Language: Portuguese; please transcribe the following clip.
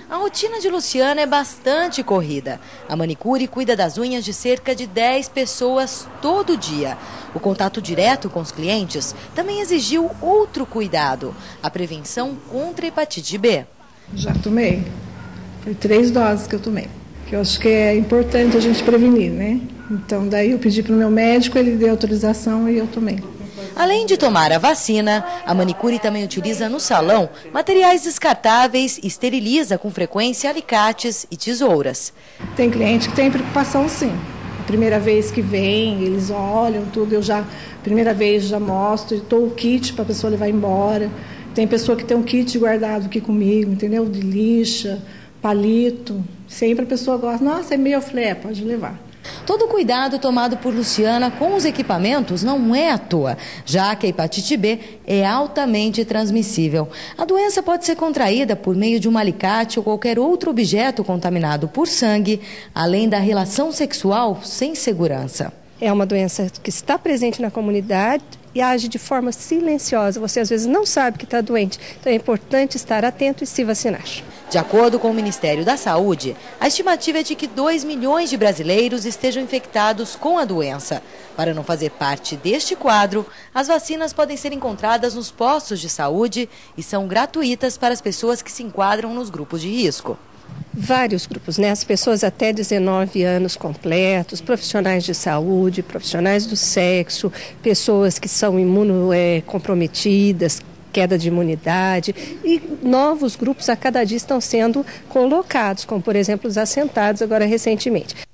A rotina de Luciana é bastante corrida. A manicure cuida das unhas de cerca de 10 pessoas todo dia. O contato direto com os clientes também exigiu outro cuidado, a prevenção contra a hepatite B. Já tomei. Foi 3 doses que eu tomei. Que eu acho que é importante a gente prevenir, né? Então, daí eu pedi para o meu médico, ele deu autorização e eu tomei. Além de tomar a vacina, a manicure também utiliza no salão materiais descartáveis e esteriliza com frequência alicates e tesouras. Tem cliente que tem preocupação, sim. A primeira vez que vem, eles olham tudo, primeira vez já mostro, dou o kit para a pessoa levar embora. Tem pessoa que tem um kit guardado aqui comigo, entendeu? De lixa, palito. Sempre a pessoa gosta, nossa, é meu, eu falei, pode levar. Todo o cuidado tomado por Luciana com os equipamentos não é à toa, já que a hepatite B é altamente transmissível. A doença pode ser contraída por meio de um alicate ou qualquer outro objeto contaminado por sangue, além da relação sexual sem segurança. É uma doença que está presente na comunidade e age de forma silenciosa. Você às vezes não sabe que está doente, então é importante estar atento e se vacinar. De acordo com o Ministério da Saúde, a estimativa é de que 2 milhões de brasileiros estejam infectados com a doença. Para não fazer parte deste quadro, as vacinas podem ser encontradas nos postos de saúde e são gratuitas para as pessoas que se enquadram nos grupos de risco. Vários grupos, né? As pessoas até 19 anos completos, profissionais de saúde, profissionais do sexo, pessoas que são imunocomprometidas, queda de imunidade, e novos grupos a cada dia estão sendo colocados, como por exemplo os assentados agora recentemente.